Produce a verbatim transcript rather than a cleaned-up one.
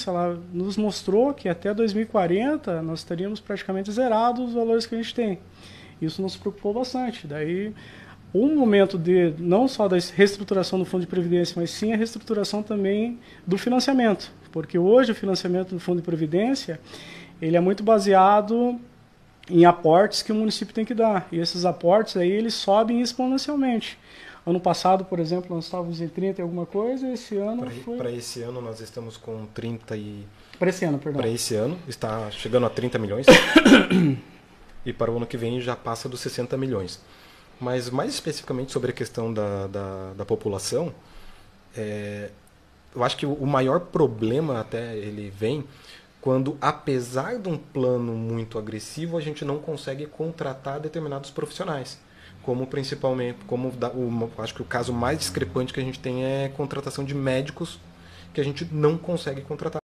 isso, ela nos mostrou que até dois mil e quarenta nós teríamos praticamente zerado os valores que a gente tem. Isso nos preocupou bastante. Daí, um momento de não só da reestruturação do Fundo de Previdência, mas sim a reestruturação também do financiamento. Porque hoje o financiamento do Fundo de Previdência ele é muito baseado em aportes que o município tem que dar. E esses aportes aí, eles sobem exponencialmente. Ano passado, por exemplo, nós estávamos em trinta e alguma coisa, esse ano pra, foi... Para esse ano nós estamos com trinta e... Para esse ano, perdão. Para esse ano, está chegando a trinta milhões. E para o ano que vem já passa dos sessenta milhões. Mas mais especificamente sobre a questão da, da, da população, é, eu acho que o maior problema até ele vem quando, apesar de um plano muito agressivo, a gente não consegue contratar determinados profissionais. Como principalmente, como da, o, acho que o caso mais discrepante que a gente tem é a contratação de médicos, que a gente não consegue contratar.